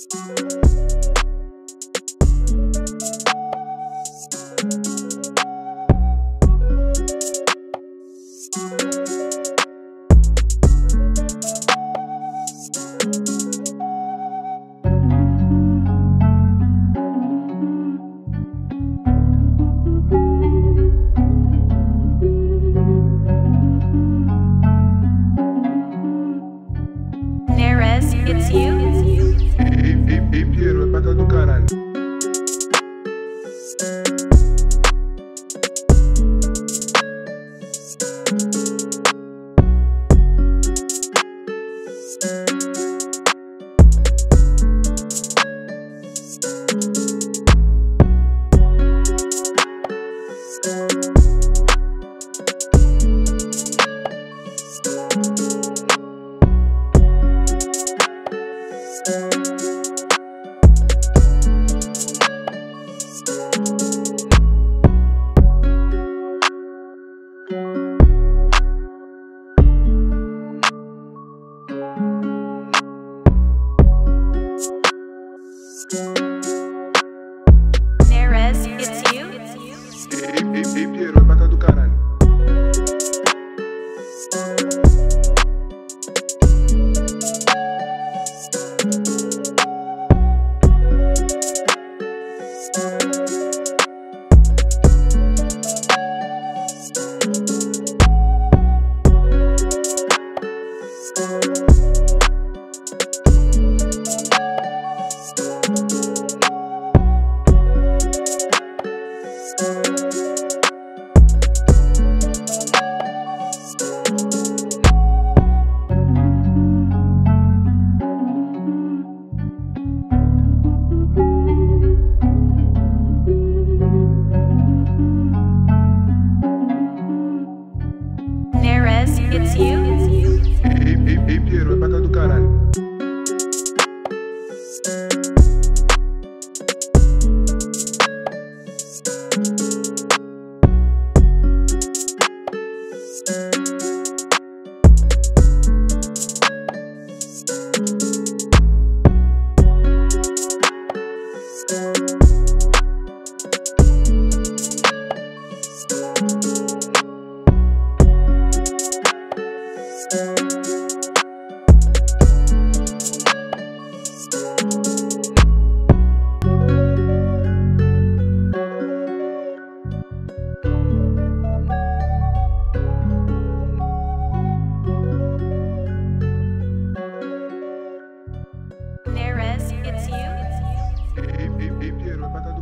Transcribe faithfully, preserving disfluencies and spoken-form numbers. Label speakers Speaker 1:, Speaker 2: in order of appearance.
Speaker 1: NERESZZ, it's you?
Speaker 2: Ei, ei, ei, Piero, é pata do caralho.
Speaker 1: NERESZZ, it's you?
Speaker 2: Ei, ei, ei, Piero, é pata do caralho.
Speaker 1: NERESZZ, it's you?
Speaker 2: Ei, ei, ei, Piero, é pata do caralho.
Speaker 1: NERESZZ, it's you?
Speaker 2: Ei, ei, ei, Piero, é pata